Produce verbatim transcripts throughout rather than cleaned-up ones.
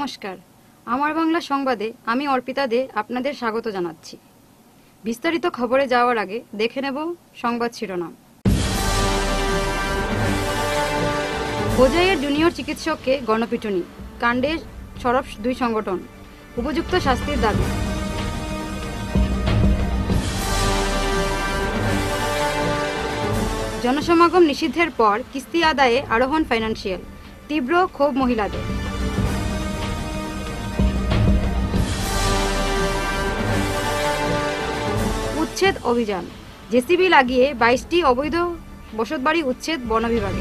নমস্কার, আমার বাংলা সংবাদে আমি অর্পিতা দে আপনাদের স্বাগত জানাচ্ছি। বিস্তারিত খবরে যাওয়ার আগে দেখে নেব সংবাদ শিরোনাম। হোজাইয়ের জুনিয়র চিকিৎসককে গণপিটুনি কাণ্ডে সরব দুই সংগঠন, উপযুক্ত শাস্তির দাবি। জনসমাগম নিষিদ্ধের পর কিস্তি আদায়ে আরোহণ ফাইন্যান্সিয়াল, তীব্র ক্ষোভ মহিলাদের। উচ্ছেদ অভিযান, জেসিবি লাগিয়ে বাইশটি অবৈধ বসতবাড়ি উচ্ছেদ বন বিভাগে।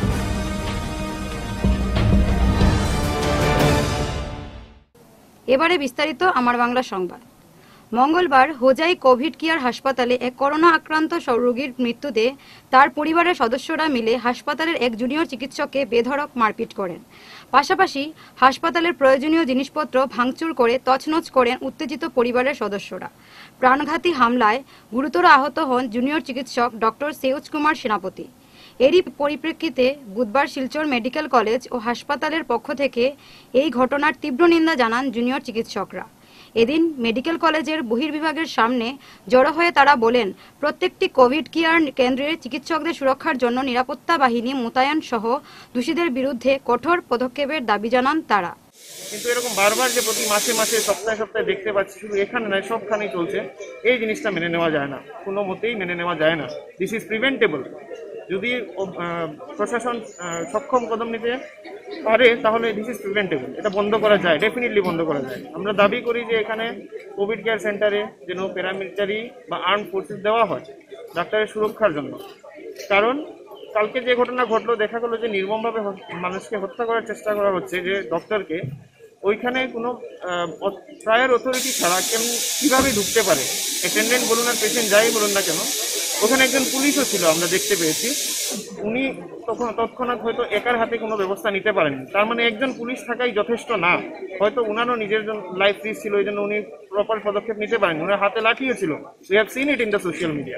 এবারে বিস্তারিত আমার বাংলা সংবাদ। মঙ্গলবার হোজাই কোভিড কেয়ার হাসপাতালে এক করোনা আক্রান্ত রোগীর মৃত্যুতে তার পরিবারের সদস্যরা মিলে হাসপাতালের এক জুনিয়র চিকিৎসককে বেধড়ক মারপিট করেন। পাশাপাশি হাসপাতালের প্রয়োজনীয় জিনিসপত্র ভাঙচুর করে তছনছ করেন উত্তেজিত পরিবারের সদস্যরা। প্রাণঘাতী হামলায় গুরুতর আহত হন জুনিয়র চিকিৎসক ডক্টর সেউজ কুমার সেনাপতি। এরই পরিপ্রেক্ষিতে বুধবার শিলচর মেডিকেল কলেজ ও হাসপাতালের পক্ষ থেকে এই ঘটনার তীব্র নিন্দা জানান জুনিয়র চিকিৎসকরা। এদিন মেডিকেল কলেজের বহির্বিভাগের সামনে জড়ো হয়ে তারা বলেন, প্রত্যেকটি কোভিড কেয়ার কেন্দ্রে চিকিৎসকদের সুরক্ষার জন্য নিরাপত্তা বাহিনী মোতায়েন সহ দোষীদের বিরুদ্ধে কঠোর পদক্ষেপের দাবি জানান তারা। কিন্তু এরকম বারবার যে প্রতি মাসে মাসে সপ্তাহে সপ্তাহে দেখতে পাচ্ছি, শুধু এখানে নয় সবখানেই চলছে, এই জিনিসটা মেনে নেওয়া যায় না, কোনো মতেই মেনে নেওয়া যায় না। This is preventable. যদি প্রশাসন সক্ষম কদম নিতে পারে তাহলে দিস ইজ প্রিভেন্টেবল, এটা বন্ধ করা যায়, ডেফিনেটলি বন্ধ করা যায়। আমরা দাবি করি যে এখানে কোভিড কেয়ার সেন্টারে যেন প্যারামিলিটারি বা আর্ম ফোর্সেস দেওয়া হয় ডাক্তারের সুরক্ষার জন্য। কারণ কালকে যে ঘটনা ঘটলো, দেখা গেলো যে নির্মমভাবে মানুষকে হত্যা করার চেষ্টা করা হচ্ছে, যে ডক্টরকে ওইখানে কোনো প্রায়র অথরিটি ছাড়া কেমন কীভাবে ঢুকতে পারে, অ্যাটেন্ডেন্ট বলুন আর পেশেন্ট যাই বলুন না কেন। ওখানে একজন পুলিশও ছিল, আমরা দেখতে পেয়েছি। উনি তখন তৎক্ষণাৎ হয়তো একার হাতে কোনো ব্যবস্থা নিতে পারেননি। তার মানে একজন পুলিশ থাকাই যথেষ্ট না, হয়তো উনারও নিজের লাইফ রিস্ক ছিল, এই জন্য উনি প্রপার পদক্ষেপ নিতে পারেননি। ওনার হাতে লাঠিও ছিল, we have seen it in the social media.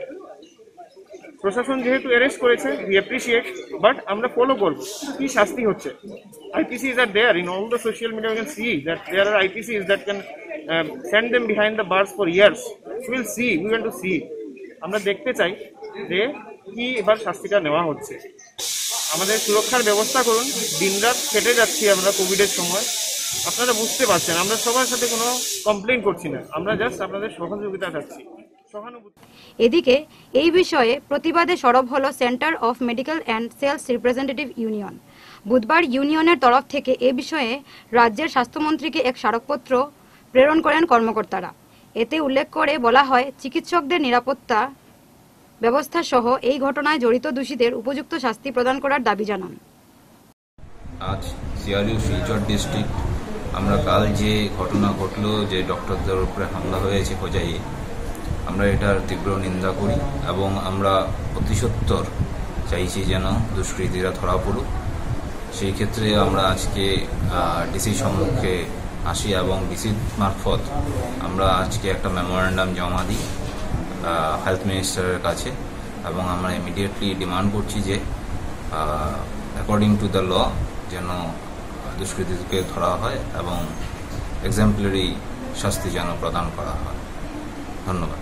প্রশাসন যেহেতু অ্যারেস্ট করেছে, উই অ্যাপ্রিসিয়েট, বাট আমরা ফলো করবো কি শাস্তি হচ্ছে। IPCs are there in all the social media, we can see that there are IPCs that can send them behind the bars for years. Will see, we want to see. আমরা দেখতে চাই যে কি এবার শাস্তিটা নেওয়া হচ্ছে। আমাদের সুরক্ষার ব্যবস্থা করুন, দিনরাত খেটে যাচ্ছি আমরা কোভিডের সময়, আপনারা বুঝতে পারছেন। আমরা সবার সাথে কোনো কমপ্লেন করছি না, আমরা জাস্ট আপনাদের সহযোগিতা চাচ্ছি, সহানুভূতি। এদিকে এই বিষয়ে প্রতিবাদে সরব হল centre of medical and sales representative union. বুধবার ইউনিয়নের তরফ থেকে এ বিষয়ে রাজ্যের স্বাস্থ্যমন্ত্রীকে এক স্মারকপত্র প্রেরণ করেন কর্মকর্তারা। এতে উল্লেখ করে বলা হয়, চিকিৎসকদের নিরাপত্তা ব্যবস্থা সহ এই ঘটনায় জড়িত দোষীদের উপযুক্ত শাস্তি প্রদান করার দাবি জানান। আজ সিআরইউ শিলচর ডিস্ট্রিক্ট, আমরা কাল যে ঘটনা ঘটলো, যে ডক্টরদের উপরে হামলা হয়েছে হোজাইয়ে, আমরা এটার তীব্র নিন্দা করি এবং আমরা অতিসত্বর চাইছি যেন দুষ্কৃতীরা ধরা পড়ুক। সেই ক্ষেত্রে আমরা আজকে ডিসি সম্মুখে আসি এবং ডিসি মারফত আমরা আজকে একটা মেমোরেন্ডাম জমা দিই হেলথ মিনিস্টারের কাছে, এবং আমরা ইমিডিয়েটলি ডিমান্ড করছি যে অ্যাকর্ডিং টু দ্য ল যেন দুষ্কৃতীকে ধরা হয় এবং এক্সাম্পলারি শাস্তি যেন প্রদান করা হয়। ধন্যবাদ।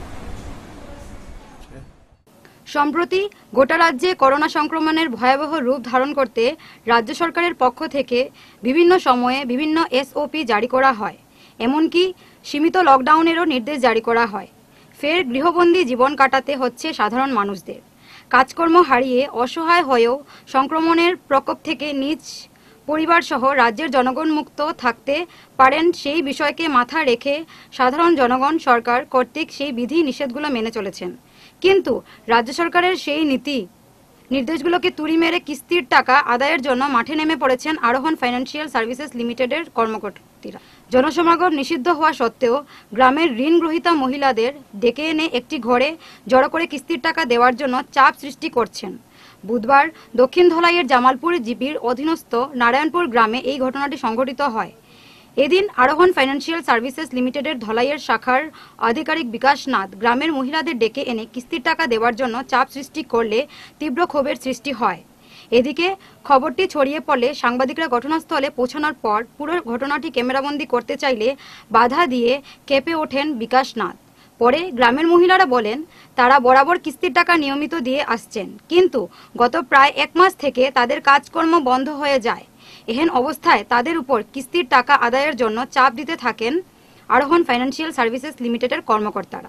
সম্প্রতি গোটা রাজ্যে করোনা সংক্রমণের ভয়াবহ রূপ ধারণ করতে রাজ্য সরকারের পক্ষ থেকে বিভিন্ন সময়ে বিভিন্ন এসওপি জারি করা হয়, এমনকি সীমিত লকডাউনেরও নির্দেশ জারি করা হয়। ফের গৃহবন্দী জীবন কাটাতে হচ্ছে সাধারণ মানুষদের। কাজকর্ম হারিয়ে অসহায় হয়েও সংক্রমণের প্রকোপ থেকে নিজ পরিবার সহ রাজ্যের জনগণ মুক্ত থাকতে পারেন, সেই বিষয়কে মাথায় রেখে সাধারণ জনগণ সরকার কর্তৃক সেই বিধি নিষেধগুলো মেনে চলেছেন। কিন্তু রাজ্য সরকারের সেই নীতি নির্দেশগুলোকে তুড়ি মেরে কিস্তির টাকা আদায়ের জন্য মাঠে নেমে পড়েছেন আরোহণ ফাইন্যান্সিয়াল সার্ভিসেস লিমিটেডের কর্মকর্তারা। জনসমাগম নিষিদ্ধ হওয়া সত্ত্বেও গ্রামের ঋণ গ্রহীতা মহিলাদের ডেকে এনে একটি ঘরে জড়ো করে কিস্তির টাকা দেওয়ার জন্য চাপ সৃষ্টি করছেন। বুধবার দক্ষিণ ধলাইয়ের জামালপুর জিপির অধীনস্থ নারায়ণপুর গ্রামে এই ঘটনাটি সংঘটিত হয়। এদিন আরোহণ ফাইন্যান্সিয়াল সার্ভিসেস লিমিটেডের ধলাইয়ের শাখার আধিকারিক বিকাশ নাথ গ্রামের মহিলাদের ডেকে এনে কিস্তির টাকা দেওয়ার জন্য চাপ সৃষ্টি করলে তীব্র ক্ষোভের সৃষ্টি হয়। এদিকে খবরটি ছড়িয়ে পড়লে সাংবাদিকরা ঘটনাস্থলে পৌঁছানোর পর পুরো ঘটনাটি ক্যামেরাবন্দি করতে চাইলে বাধা দিয়ে কেঁপে ওঠেন বিকাশ নাথ। পরে গ্রামের মহিলারা বলেন তারা বরাবর কিস্তির টাকা নিয়মিত দিয়ে আসছেন, কিন্তু গত প্রায় এক মাস থেকে তাদের কাজকর্ম বন্ধ হয়ে যায়। এহেন অবস্থায় তাদের উপর কিস্তির টাকা আদায়ের জন্য চাপ দিতে থাকেন আরোহণ ফাইন্যান্সিয়াল সার্ভিসেস লিমিটেডের কর্মকর্তারা।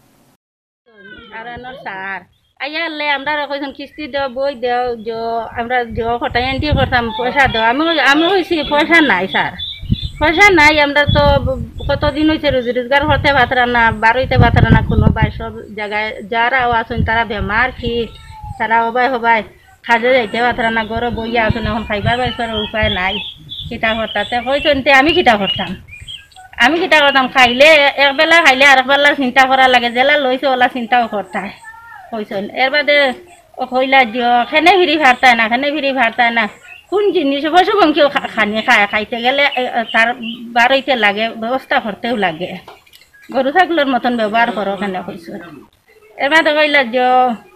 আইয়ালে আমরা কইছেন কিস্তি দেও বই দেও যে আমরা যে হটাই এন্টি করতাম পয়সা দেও। আমি আমি কইছি পয়সা নাই স্যার, পয়সা নাই। আমরা তো কতদিন হয়েছে রোজি রোজগার করতে পারতাম না, বারোইতে পারতাম না কোনো বাই। সব জায়গায় যারাও আছেন তারা বেমার, কি তারা হবাই হবাই কাজে যাইতে পারতাম না, গরো বইয়া আছেন। এখন খাইবার বাইসার উপায় নাই, কিটা করতাতে কইছেন তে আমি কিটা করতাম আমি কিটা করতাম খাইলে একবেলা খাইলে আর একবেলা চিন্তা করা লাগে, জেলা লইছে ওলা চিন্তাও করতায় কইছেন। এর বাদে কইলা দিও খেনে ফিরি ভারতায় না, খেনে ফিরি ভারতায় না। কোন জিনিস বসব কেউ খানি খায়, খাইতে গেলে তার বারইতে লাগে, ব্যবস্থা করতেও লাগে। গরু ছাগলের মতন ব্যবহার করো কেন কইছ। এর বাদে কইলা যে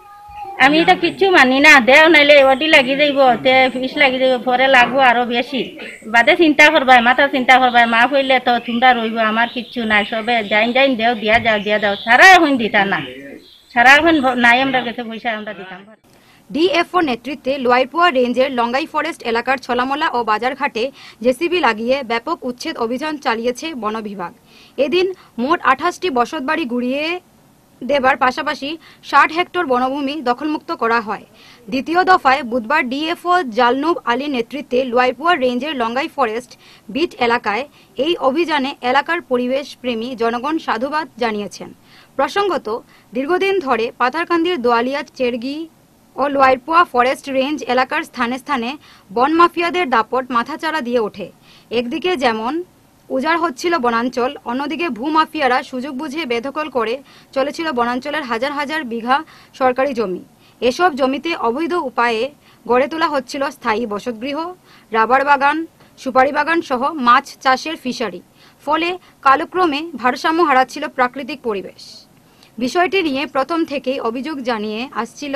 আমি এটা কিচ্ছু মানি না, দেও নাইলে ওটি লাগি যাইব, তে ফিস লাগি যাইব, পরে লাগবো আরো বেশি। বাদে চিন্তা করবাই, মাথা চিন্তা করবাই, মা হইলে তো তোমরা রইব, আমার কিচ্ছু নাই, সবে যাইন যাইন দেও, দিয়া যাও দিয়া যাও। সারা এখন দিতা না, সারা এখন নাই আমরা কাছে পয়সা আমরা দিতাম। ডিএফও নেতৃত্বে লোয়াইপুয়া রেঞ্জের লঙ্গাই ফরেস্ট এলাকার ছলামলা ও বাজারঘাটে জেসিবি লাগিয়ে ব্যাপক উচ্ছেদ অভিযান চালিয়েছে বন বিভাগ। এদিন মোট আঠাশটি বসতবাড়ি গুড়িয়ে দেবার পাশাপাশি ষাট হেক্টর বনভূমি দখলমুক্ত করা হয়। দ্বিতীয় দফায় বুধবার ডিএফও জালনুব আলীর নেতৃত্বে লোয়াইপুয়া রেঞ্জের লঙ্গাই ফরেস্ট বিট এলাকায় এই অভিযানে এলাকার পরিবেশ প্রেমী জনগণ সাধুবাদ জানিয়েছেন। প্রসঙ্গত, দীর্ঘদিন ধরে পাথারকান্দির দোয়ালিয়া, চেরগি ও লোয়াইপুয়া ফরেস্ট রেঞ্জ এলাকার স্থানে স্থানে বন মাফিয়াদের দাপট মাথাচাড়া দিয়ে ওঠে। একদিকে যেমন উজাড় হচ্ছিল বনাঞ্চল, অন্যদিকে ভূমাফিয়ারা সুযোগ বুঝে বেদখল করে চলেছিল বনাঞ্চলের হাজার হাজার বিঘা সরকারি জমি। এসব জমিতে অবৈধ উপায়ে গড়ে তোলা হচ্ছিল স্থায়ী বসতগৃহ, রাবার বাগান, সুপারি বাগান সহ মাছ চাষের ফিশারি। ফলে কালক্রমে ভারসাম্য হারাচ্ছিল প্রাকৃতিক পরিবেশ। বিষয়টি নিয়ে প্রথম থেকেই অভিযোগ জানিয়ে আসছিল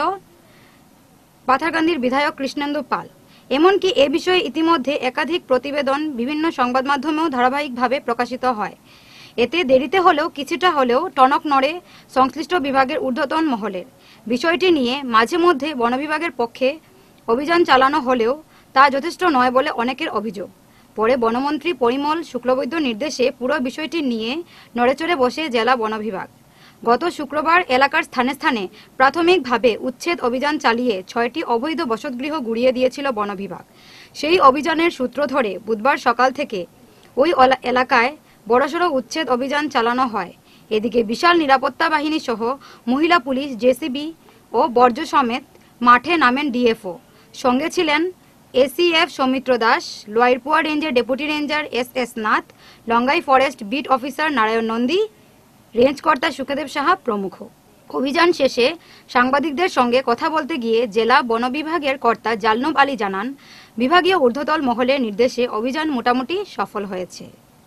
পাথারকান্দির বিধায়ক কৃষ্ণেন্দু পাল। এমনকি এ বিষয়ে ইতিমধ্যে একাধিক প্রতিবেদন বিভিন্ন সংবাদ মাধ্যমেও ধারাবাহিকভাবে প্রকাশিত হয়। এতে দেরিতে হলেও কিছুটা হলেও টনক নড়ে সংশ্লিষ্ট বিভাগের ঊর্ধ্বতন মহলের। বিষয়টি নিয়ে মাঝে মধ্যে বন বিভাগের পক্ষে অভিযান চালানো হলেও তা যথেষ্ট নয় বলে অনেকের অভিযোগ। পরে বনমন্ত্রী পরিমল শুক্লবৈদ্য নির্দেশে পুরো বিষয়টি নিয়ে নড়েচড়ে বসে জেলা বন বিভাগ। গত শুক্রবার এলাকার স্থানে স্থানে প্রাথমিকভাবে উচ্ছেদ অভিযান চালিয়ে ছয়টি অবৈধ বসতগৃহ গুড়িয়ে দিয়েছিল বন বিভাগ। সেই অভিযানের সূত্র ধরে বুধবার সকাল থেকে ওই এলাকায় বড়সড় উচ্ছেদ অভিযান চালানো হয়। এদিকে বিশাল নিরাপত্তা বাহিনী সহ মহিলা পুলিশ, জেসিবি ও বর্জ্য সমেত মাঠে নামেন ডিএফও। সঙ্গে ছিলেন এসিএফ সৌমিত্র দাস, লোয়াইপুয়া রেঞ্জের deputy ranger S S Nath, Longai forest beat officer Narayan Nandi, range কর্তা সুখদেব সাহা প্রমুখ। অভিযান শেষে সাংবাদিকদের সঙ্গে কথা বলতে গিয়ে জেলা বন বিভাগের কর্তা জালনুব আলী জানান, বিভাগীয় ঊর্ধ্বতল মহলের নির্দেশে অভিযান মোটামুটি সফল হয়েছে।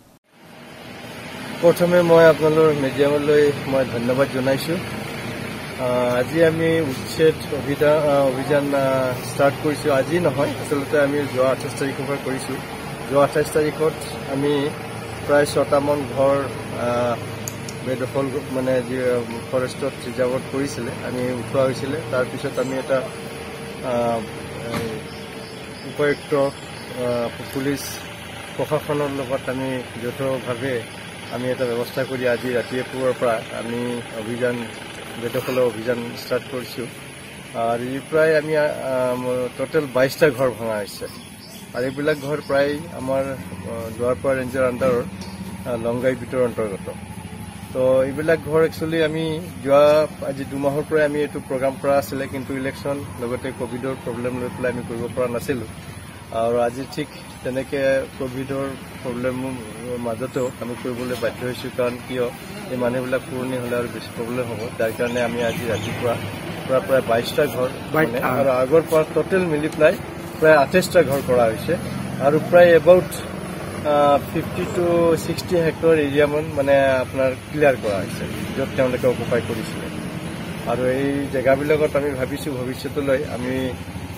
প্ৰথমে মই আপোনালোকৰ মিডিয়ামলৈ মই ধন্যবাদ জনাইছোঁ। আজি আমি উচ্ছেদ অভিযান অভিযান ষ্টাৰ্ট কৰিছোঁ। আজি নহয়, আচলতে আমি যোৱা আঠাইছ তাৰিখৰ পৰা কৰিছোঁ। যোৱা আঠাইছ তাৰিখত আমি প্ৰায় ছটামান ঘৰ বেদখল মানে যি ফৰেষ্টত ৰিজাৰ্ভত কৰিছিলে আমি উঠোৱা হৈছিলে। তাৰপিছত আমি এটা উপায়ুক্ত পুলিচ প্ৰশাসনৰ লগত আমি যৌথভাৱে আমি এটা ব্যৱস্থা কৰি আজি ৰাতিপুৱাৰ পৰা আমি অভিযান বেদখলৰ অভিযান ষ্টাৰ্ট কৰিছোঁ। আৰু প্ৰায় আমি টোটেল বাইছটা ঘৰ ভঙা হৈছে। আৰু এইবিলাক ঘৰ প্ৰায় আমাৰ দুৱাৰপাৰা ৰেঞ্জৰ আণ্ডাৰৰ লংগাই বিটৰ অন্তৰ্গত। তো এইবিলাক ঘৰ একচুৱেলি আমি যোৱা আজি দুমাহৰ পৰাই আমি এইটো প্ৰগ্ৰাম কৰা আছিলে, কিন্তু ইলেকশ্যন লগতে কোভিডৰ প্ৰব্লেম লৈ পেলাই আমি কৰিব পৰা নাছিলোঁ। আৰু আজি ঠিক তেনেকৈ কোভিডৰ প্ৰব্লেমৰ মাজতেও আমি কৰিবলৈ বাধ্য হৈছোঁ, কাৰণ কিয় এই মানুহবিলাক পুৰণি হ'লে আৰু বেছি প্ৰব্লেম হ'ব। যাৰ কাৰণে আমি আজি ৰাতিপুৱা পৰা প্ৰায় বাইছটা ঘৰ মানে আৰু আগৰ পৰা টোটেল মিলি পেলাই প্ৰায় আঠাইছটা ঘৰ কৰা হৈছে। আৰু প্ৰায় about fifty to sixty hectare এৰিয়ামান মানে আপোনাৰ ক্লিয়াৰ কৰা হৈছে, য'ত তেওঁলোকে অকুপাই কৰিছিলে। আৰু এই জেগাবিলাকত আমি ভাবিছোঁ ভৱিষ্যতলৈ আমি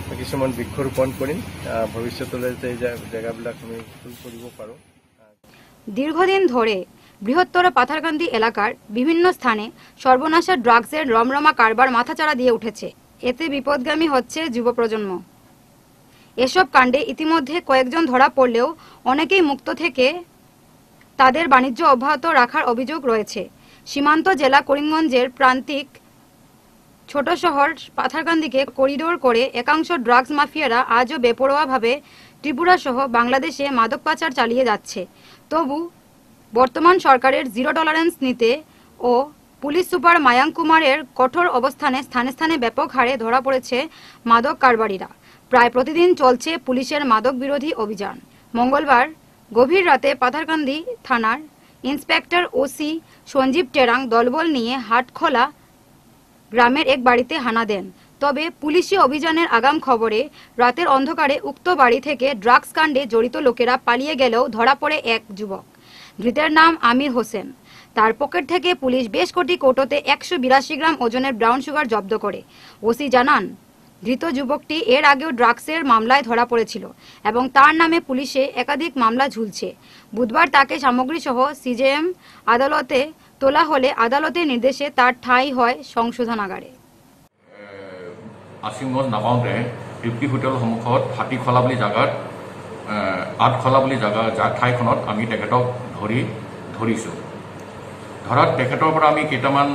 কিছুমান বৃক্ষৰোপণ কৰিম। ভৱিষ্যতলৈ যাতে এই জেগাবিলাক আমি ফুল কৰিব পাৰোঁ। দীর্ঘদিন ধরে বৃহত্তর পাথারকান্দি এলাকার বিভিন্ন স্থানে সর্বনাশা ড্রাগসের রমরমা কারবার মাথাচাড়া দিয়ে উঠেছে। এতে বিপদগামী হচ্ছে যুব প্রজন্ম। এসব কাণ্ডে ইতিমধ্যে কয়েকজন ধরা পড়লেও অনেকেই মুক্ত থেকে তাদের বাণিজ্য অব্যাহত রাখার অভিযোগ রয়েছে। সীমান্ত জেলা করিমগঞ্জের প্রান্তিক ছোট শহর পাথারকান্দিকে করিডোর করে একাংশ ড্রাগস মাফিয়ারা আজও বেপরোয়াভাবে ত্রিপুরা সহ বাংলাদেশে মাদক পাচার চালিয়ে যাচ্ছে। তবু বর্তমান সরকারের জিরো টলারেন্স নীতি ও পুলিশ সুপার মায়াঙ্ক কুমারের কঠোর অবস্থানে স্থানে স্থানে ব্যাপক হারে ধরা পড়েছে মাদক কারবারিরা। প্রায় প্রতিদিন চলছে পুলিশের মাদক বিরোধী অভিযান। মঙ্গলবার গভীর রাতে পাথারকান্দি থানার ইন্সপেক্টর ওসি সঞ্জীব টেরাং দলবল নিয়ে হাটখোলা গ্রামের এক বাড়িতে হানা দেন। তবে পুলিশি অভিযানের আগাম খবরে রাতের অন্ধকারে উক্ত বাড়ি থেকে ড্রাগস কাণ্ডে জড়িত লোকেরা পালিয়ে গেলেও ধরা পড়ে এক যুবক। ধৃতের নাম আমির হোসেন। তার পকেট থেকে পুলিশ বেশ কোটি কৌটোতে একশো বিরাশি গ্রাম ওজনের ব্রাউন সুগার জব্দ করে। ওসি জানান, ধৃত যুবকটি এর আগেও ড্রাগসের মামলায় ধরা পড়েছিল এবং তার নামে পুলিশে একাধিক মামলা ঝুলছে। বুধবার তাকে সামগ্রী সহ সিজেএম আদালতে তোলা হলে আদালতের নির্দেশে তার ঠাঁই হয় সংশোধনাগারে। আছিমগঞ্জ নাপাওঁতে তৃপ্তি হোটেল সন্মুখত হাতীখলা বুলি জাগাত আঠখলা বুলি জাগা ঠাইখনত আমি তেখেতক ধৰি ধৰিছোঁ। ধৰাত তেখেতৰ পৰা আমি কেইটামান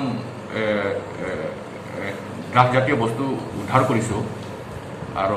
ড্ৰাগজাতীয় বস্তু উদ্ধাৰ কৰিছোঁ আৰু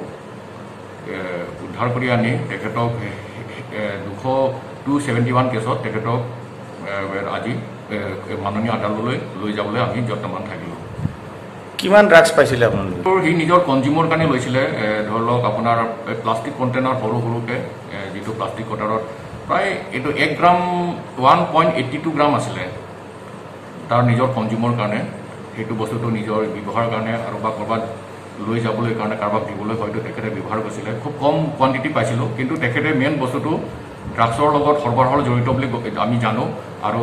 উদ্ধাৰ কৰি আনি তেখেতক দুশ টু ছেভেণ্টি ওৱান কেছত তেখেতক আজি মাননীয় আদালতলৈ লৈ যাবলৈ আমি যত্নবান থাকিলোঁ। কিমান ড্ৰাগছ পাইছিলে আপোনালোকে? সি নিজৰ কনজিউমৰ কাৰণে লৈছিলে। ধৰি লওক আপোনাৰ প্লাষ্টিক কণ্টেইনাৰ সৰু সৰুকৈ যিটো প্লাষ্টিক কণ্টেইনাৰত প্ৰায় এইটো এক গ্ৰাম ওৱান পইণ্ট এইটি টু গ্ৰাম আছিলে তাৰ নিজৰ কনজিউমৰ কাৰণে। সেইটো বস্তুটো নিজৰ ব্যৱহাৰৰ কাৰণে আৰু বা ক'ৰবাত লৈ যাবলৈ কাৰণে কাৰোবাক দিবলৈ হয়তো তেখেতে ব্যৱহাৰ কৰিছিলে। খুব কম কোৱাণ্টিটি পাইছিলোঁ, কিন্তু তেখেতে মেইন বস্তুটো ড্ৰাগছৰ লগত সৰবৰাহৰ জড়িত বুলি আমি জানো। আৰু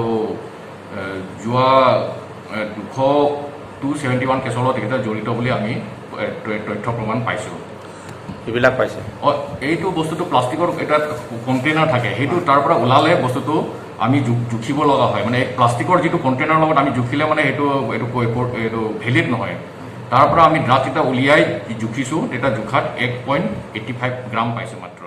যোৱা দুশ টু ছেভেণ্টি ওৱান কেছৰ লগত তেখেতে জড়িত বুলি আমি তথ্য প্ৰমাণ পাইছোঁ। এইবিলাক পাইছে? অঁ, এইটো বস্তুটো প্লাষ্টিকৰ এটা কণ্টেইনাৰ থাকে, সেইটো তাৰ পৰা ওলালে বস্তুটো আমি জুখিব লগা হয়। মানে প্লাষ্টিকৰ যিটো কণ্টেইনাৰৰ লগত আমি জুখিলে মানে সেইটো এইটো এইটো ভেলিড নহয়। তাৰ পৰা আমি ড্ৰাগছ এটা উলিয়াই জুখিছোঁ, তেতিয়া জোখাত এক পইণ্ট এইটি ফাইভ গ্ৰাম পাইছোঁ মাত্ৰ।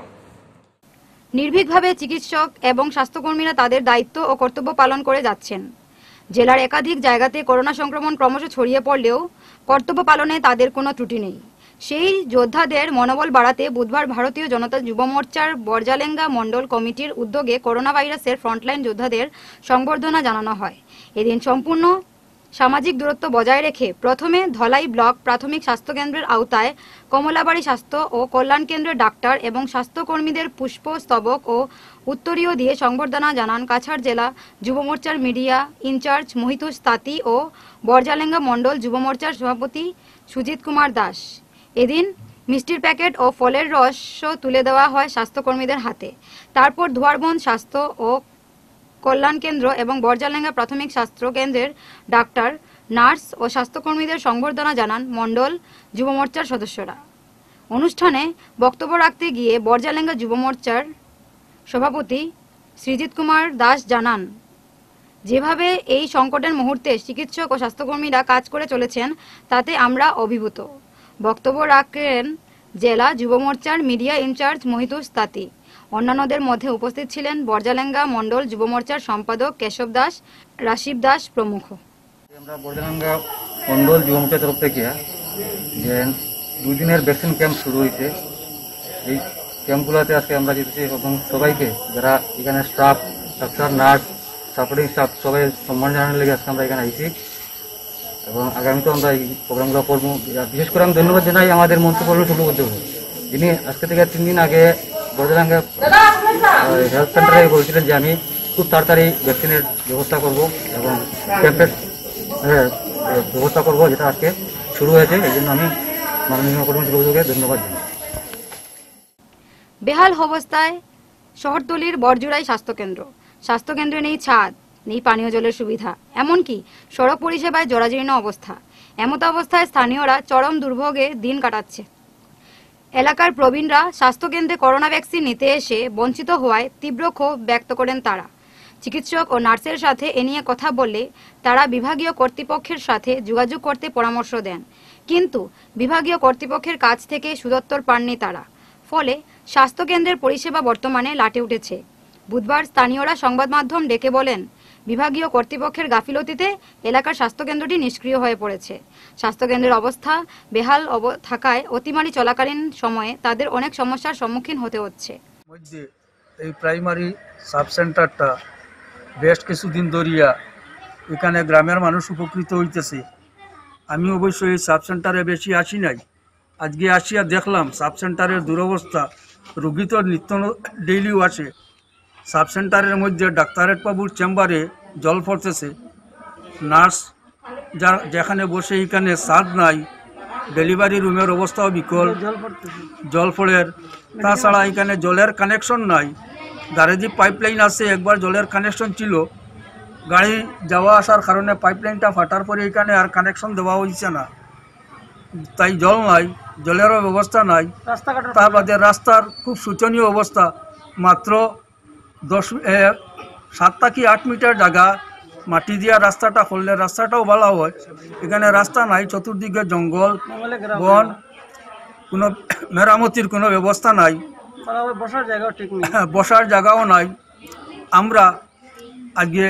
নির্ভীকভাবে চিকিৎসক এবং স্বাস্থ্যকর্মীরা তাদের দায়িত্ব ও কর্তব্য পালন করে যাচ্ছেন। জেলার একাধিক জায়গাতে করোনা সংক্রমণ ক্রমশ ছড়িয়ে পড়লেও কর্তব্য পালনে তাদের কোনো ত্রুটি নেই। সেই যোদ্ধাদের মনোবল বাড়াতে বুধবার ভারতীয় জনতা যুব মোর্চার বরজালেঙ্গা মণ্ডল কমিটির উদ্যোগে করোনা ভাইরাসের ফ্রন্টলাইন যোদ্ধাদের সংবর্ধনা জানানো হয়। এদিন সম্পূর্ণ সামাজিক দূরত্ব বজায় রেখে প্রথমে ধলাই ব্লক প্রাথমিক স্বাস্থ্যকেন্দ্রের আওতায় কমলাবাড়ি স্বাস্থ্য ও কল্যাণ কেন্দ্রের ডাক্তার এবং স্বাস্থ্যকর্মীদের পুষ্প স্তবক ও উত্তরীয় দিয়ে সংবর্ধনা জানান কাছাড় জেলা যুব মোর্চার মিডিয়া ইনচার্জ মহিতোষ তাঁতি ও বরজালেঙ্গা মণ্ডল যুব মোর্চার সভাপতি সুজিত কুমার দাস। এদিন মিষ্টির প্যাকেট ও ফলের রসও তুলে দেওয়া হয় স্বাস্থ্যকর্মীদের হাতে। তারপর ধোয়ারবন্দ স্বাস্থ্য ও কল্যাণ কেন্দ্র এবং বরজালেঙ্গা প্রাথমিক স্বাস্থ্য কেন্দ্রের ডাক্তার নার্স ও স্বাস্থ্যকর্মীদের সংবর্ধনা জানান মণ্ডল যুব মোর্চার সদস্যরা। অনুষ্ঠানে বক্তব্য রাখতে গিয়ে বরজালেঙ্গা যুব মোর্চার সভাপতি সৃজিত কুমার দাস জানান, যেভাবে এই সংকটের মুহূর্তে চিকিৎসক ও স্বাস্থ্যকর্মীরা কাজ করে চলেছেন তাতে আমরা অভিভূত। বক্তব্য রাখেন জেলা যুব মোর্চার মিডিয়া ইনচার্জ মহিতোষ তাঁতি। অন্যান্যদের মধ্যে উপস্থিত ছিলেন বরজালেঙ্গা মণ্ডল যুব মোর্চার সম্পাদক কেশব দাস, রাশিব দাস প্রমুখ। আমরা বরজালেঙ্গা মণ্ডল যুব মোর্চার তরফ থেকে যে দুদিনের ভ্যাকসিন ক্যাম্প শুরু হয়েছে, এই ক্যাম্পগুলোতে আজকে আমরা যেতেছি এবং সবাইকে যারা এখানে staff, doctor, nurse, supporting staff সবাই সম্মান জানানোর লেগে আজকে আমরা এখানে আইছি এবং আগামীতেও আমরা এই প্রোগ্রামগুলো করবো। বিশেষ করে আমি ধন্যবাদ জানাই আমাদের মন্ত্রিপরিষদ শুরু করতে হবে, যিনি আজকে থেকে তিন দিন আগে বরজালেঙ্গা হেলথ সেন্টারে বলছিলেন যে আমি খুব তাড়াতাড়ি ভ্যাকসিনের ব্যবস্থা করব এবং ক্যাম্পের ব্যবস্থা করব, যেটা আজকে শুরু হয়েছে। এই জন্য আমি মাননীয় কর্মসূচিকে ধন্যবাদ জানাই। বেহাল অবস্থায় শহরতলির বরজুড়াই স্বাস্থ্যকেন্দ্র। স্বাস্থ্যকেন্দ্রে নেই ছাদ, নেই পানীয় জলের সুবিধা, এমনকি সড়ক পরিষেবায় জরাজীর্ণ অবস্থা। এমত অবস্থায় স্থানীয়রা চরম দুর্ভোগে দিন কাটাচ্ছে। এলাকার প্রবীণরা স্বাস্থ্যকেন্দ্রে করোনা ভ্যাকসিন নিতে এসে বঞ্চিত হওয়ায় তীব্র ক্ষোভ ব্যক্ত করেন তারা। চিকিৎসক ও নার্সের সাথে এ নিয়ে কথা বললে তারা বিভাগীয় কর্তৃপক্ষের সাথে যোগাযোগ করতে পরামর্শ দেন, কিন্তু বিভাগীয় কর্তৃপক্ষের কাছ থেকে সুদত্তর পাননি তারা। ফলে স্বাস্থ্যকেন্দ্রের পরিষেবা বর্তমানে লাটে উঠেছে। বুধবার স্থানীয়রা সংবাদ মাধ্যম ডেকে বলেন, বিভাগীয় কর্তৃপক্ষের গাফিলতিতে এলাকার স্বাস্থ্যকেন্দ্রটি নিষ্ক্রিয় হয়ে পড়েছে। স্বাস্থ্যকেন্দ্রের অবস্থা বেহাল থাকায় অতিমারি চলাকালীন সময়ে তাদের অনেক সমস্যার সম্মুখীন হতে হচ্ছে। মধ্যে এই প্রাইমারি সাব সেন্টারটা বেশ কিছুদিন ধরিয়া এখানে গ্রামের মানুষ উপকৃত হইতেছে। আমি অবশ্যই এই সাব সেন্টারে বেশি আসি নাই, আজকে আসিয়া দেখলাম সাব সেন্টারের দুরবস্থা। রোগী তো নিত্য ডেইলিও আসে। সাব সেন্টারের মধ্যে ডাক্তারের বাবুর চেম্বারে জল পড়তেছে, নার্স যা যেখানে বসে এখানে সাদ নাই, ডেলিভারি রুমের অবস্থাও বিকল, জল পড়ের। তাছাড়া এখানে জলের কানেকশন নাই। গাড়ি পাইপলাইন আছে, একবার জলের কানেকশন ছিল, গাড়ি যাওয়া আসার কারণে পাইপলাইনটা ফাটার পরে এখানে আর কানেকশন দেওয়া হয়েছে না, তাই জল নাই, জলেরও ব্যবস্থা নাই। তার বাদে রাস্তার খুব শোচনীয় অবস্থা। মাত্র দশ সাতটা কি আট মিটার জায়গা মাটি দিয়া রাস্তাটা করলে রাস্তাটাও ভালো হয়, এখানে রাস্তা নাই, চতুর্দিকে জঙ্গল বন, কোনো মেরামতির কোনো ব্যবস্থা নাই, বসার জায়গাও ঠিক নেই, বসার জায়গাও নাই। আমরা আগে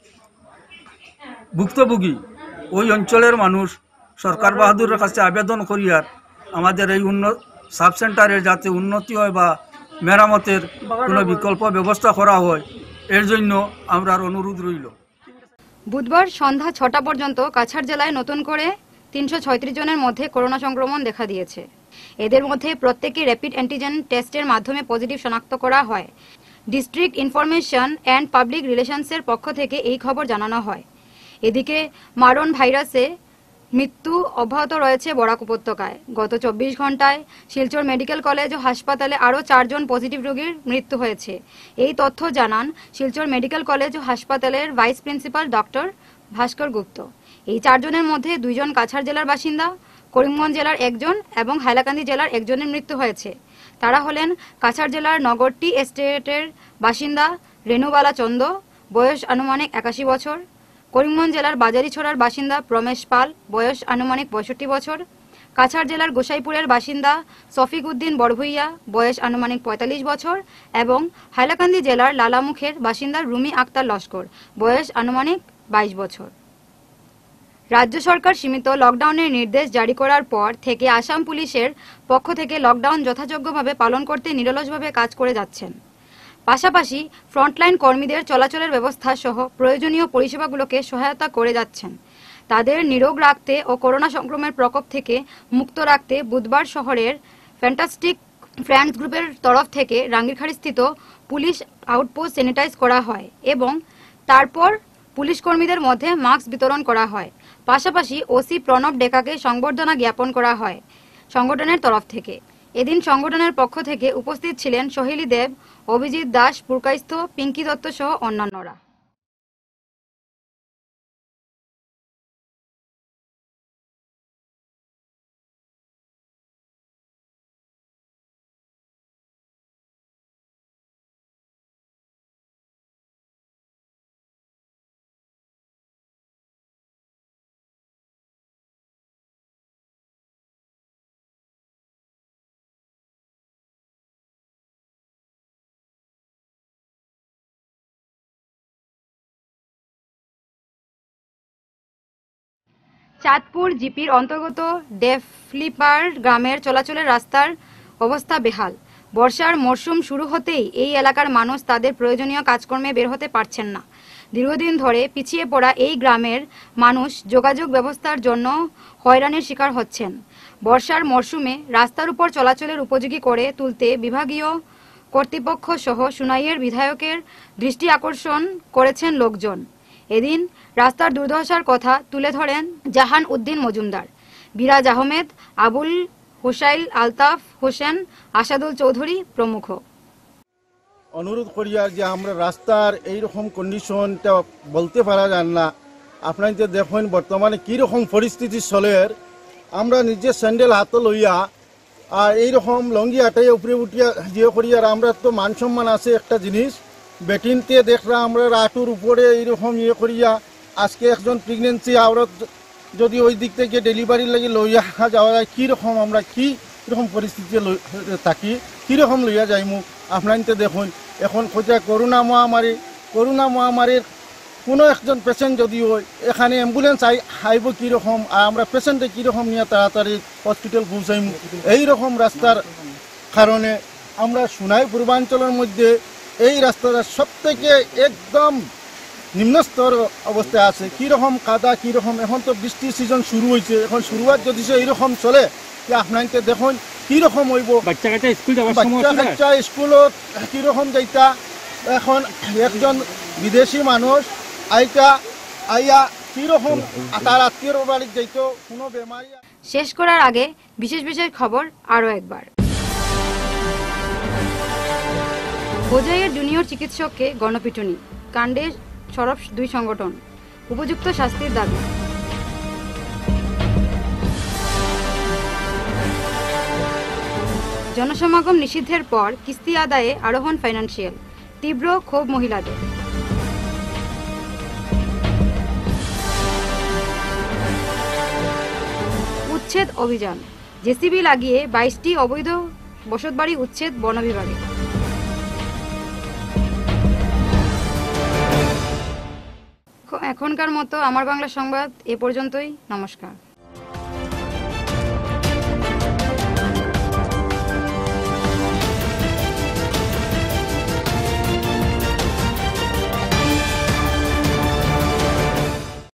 ভুক্তভোগী ওই অঞ্চলের মানুষ সরকার বাহাদুরের কাছে আবেদন করি আর আমাদের এই উন্নত সাব সেন্টারের যাতে উন্নতি হয় বা মেরামতের কোনো বিকল্প ব্যবস্থা করা হয়, এর জন্য আমরা অনুরোধ রইল। বুধবার সন্ধ্যা ছটা পর্যন্ত কাছাড় জেলায় নতুন করে তিনশো ছয়ত্রিশ জনের মধ্যে করোনা সংক্রমণ দেখা দিয়েছে। এদের মধ্যে প্রত্যেকে র্যাপিড অ্যান্টিজেন টেস্টের মাধ্যমে পজিটিভ শনাক্ত করা হয়। ডিস্ট্রিক্ট ইনফরমেশন অ্যান্ড পাবলিক রিলেশনসের পক্ষ থেকে এই খবর জানানো হয়। এদিকে মারণ ভাইরাসে মৃত্যু অব্যাহত রয়েছে বরাক উপত্যকায়। গত চব্বিশ ঘন্টায় শিলচর মেডিকেল কলেজ ও হাসপাতালে আরও চারজন পজিটিভ রোগীর মৃত্যু হয়েছে। এই তথ্য জানান শিলচর মেডিকেল কলেজ ও হাসপাতালের vice principal doctor Bhaskar Gupta. এই চারজনের মধ্যে দুইজন কাছাড় জেলার বাসিন্দা, করিমগঞ্জ জেলার একজন এবং হাইলাকান্দি জেলার একজনের মৃত্যু হয়েছে। তারা হলেন কাছাড় জেলার নগরটি এস্টেটের বাসিন্দা রেণুবালা চন্দ, বয়স আনুমানিক একাশি বছর, করিমগঞ্জ জেলার বাজারিছড়ার বাসিন্দা প্রমেশ পাল, বয়স আনুমানিক পঁয়ষট্টি বছর, কাছাড় জেলার গোসাইপুরের বাসিন্দা শফিক উদ্দিন বড়ভুইয়া, বয়স আনুমানিক পঁয়তাল্লিশ বছর এবং হাইলাকান্দি জেলার লালামুখের বাসিন্দা রুমি আক্তার লস্কর, বয়স আনুমানিক বাইশ বছর। রাজ্য সরকার সীমিত লকডাউনের নির্দেশ জারি করার পর থেকে আসাম পুলিশের পক্ষ থেকে লকডাউন যথাযোগ্যভাবে পালন করতে নিরলসভাবে কাজ করে যাচ্ছেন। পাশাপাশি ফ্রন্টলাইন কর্মীদের চলাচলের ব্যবস্থা সহ প্রয়োজনীয় পরিষেবাগুলোকে সহায়তা করে যাচ্ছেন। তাদের নিরোগ রাখতে ও করোনা সংক্রমণের প্রকোপ থেকে মুক্ত রাখতে বুধবার শহরের ফ্যান্টাস্টিক ফ্রেন্ডস গ্রুপের তরফ থেকে রাঙ্গিরখাড়িস্থিত পুলিশ আউটপোস্ট স্যানিটাইজ করা হয় এবং তারপর পুলিশ কর্মীদের মধ্যে মাস্ক বিতরণ করা হয়। পাশাপাশি ওসি প্রণব ডেকাকে সংবর্ধনা জ্ঞাপন করা হয় সংগঠনের তরফ থেকে। এদিন সংগঠনের পক্ষ থেকে উপস্থিত ছিলেন সোহেলী দেব, অভিজিৎ দাস, পুরকাইস্থ, পিঙ্কি দত্ত সহ অন্যান্যরা। চাঁদপুর জিপির অন্তর্গত ডেফলিপার গ্রামের চলাচলের রাস্তার অবস্থা বেহাল। বর্ষার মরশুম শুরু হতেই এই এলাকার মানুষ তাদের প্রয়োজনীয় কাজকর্মে বের হতে পারছেন না। দীর্ঘদিন ধরে পিছিয়ে পড়া এই গ্রামের মানুষ যোগাযোগ ব্যবস্থার জন্য হয়রানির শিকার হচ্ছেন। বর্ষার মরশুমে রাস্তার উপর চলাচলের উপযোগী করে তুলতে বিভাগীয় কর্তৃপক্ষ সহ সুনাইয়ের বিধায়কের দৃষ্টি আকর্ষণ করেছেন লোকজন। এদিন রাস্তার দুর্দশার কথা তুলে ধরেন জাহান উদ্দিন মজুমদার, বিরাজ আহমেদ, আবুল হুসাইল, আলতাফ হোসেন, আসাদুল চৌধুরী প্রমুখ। অনুরোধ করি আর যে আমরা রাস্তার এইরকম কন্ডিশনটা বলতে পারা যান না। আপনার যে দেখুন বর্তমানে কীরকম পরিস্থিতি চলের, আমরা নিজে স্যান্ডেল হাতে লইয়া আর এইরকম লঙ্গি আটাই উপরে উঠিয়া জিও করিয়া আমরা তো মান সম্মান আছে একটা জিনিস বেটিনতে দেখলাম আমরা রাটুর উপরে এইরকম ইয়ে করিয়া আজকে একজন প্রেগনেন্সি আওরত যদি ওই দিক থেকে ডেলিভারি লাগে লইয়া যাওয়া যায় কীরকম আমরা কী রকম পরিস্থিতি থাকি কীরকম লইয়া যাইমু আপনার দেখুন এখন খোঁজা করোনা মহামারী করোনা মহামারীর কোনো একজন পেশেন্ট যদি হয় এখানে অ্যাম্বুলেন্স আই আইব কীরকম আর আমরা পেশেন্টে কীরকম নিয়ে তাড়াতাড়ি হসপিটাল পৌঁছাইমু এইরকম রাস্তার কারণে আমরা সোনাই পূর্বাঞ্চলের মধ্যে এই রাস্তাটা সব থেকে একদম নিম্নস্তর অবস্থায় আছে কীরকম কাদা কীরকম এখন তো বৃষ্টির সিজন শুরু হয়েছে এখন শুরুয়াত যদি সে এইরকম চলে আপনাকে দেখুন কীরকম হইব বাচ্চা কাচ্চা স্কুল বাচ্চা কাচ্চা স্কুলত কীরকম যাইতা এখন একজন বিদেশি মানুষ আইটা আইয়া কীরকম তার আত্মীয়র বাড়ি যাইতো কোনো বেমারি। শেষ করার আগে বিশেষ বিশেষ খবর আরও একবার। হোজাইয়ের জুনিয়র চিকিৎসককে গণপিটুনি কাণ্ডে সরব দুই সংগঠন, উপযুক্ত শাস্তির দাবি। জনসমাগম নিষিদ্ধের পর কিস্তি আদায়ে আরোহণ ফাইন্যান্সিয়াল, তীব্র ক্ষোভ মহিলাদের। উচ্ছেদ অভিযান, জেসিবি লাগিয়ে বাইশটি অবৈধ বসতবাড়ি উচ্ছেদ বন বিভাগে। এখনকার মতো আমার বাংলা সংবাদ এ পর্যন্তই। নমস্কার।